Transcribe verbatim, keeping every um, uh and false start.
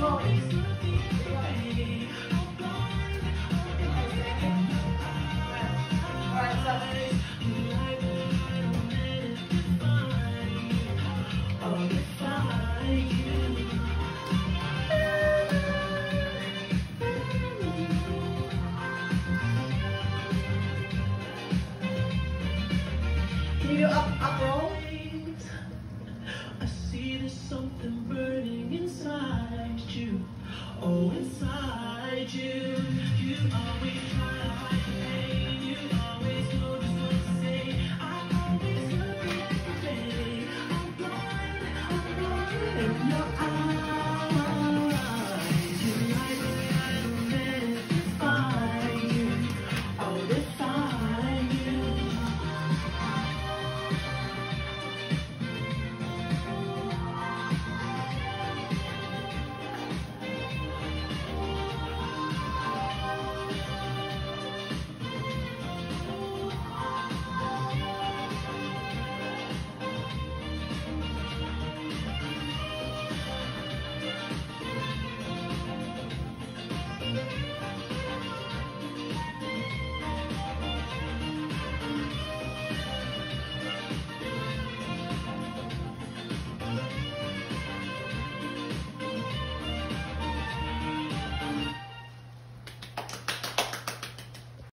Can you do up, up roll? I see there's something burning inside you. Oh, inside you. You always try to hide the pain. You always know just what to say. I always look at the day. I'm blind, I'm blind. In your eyes.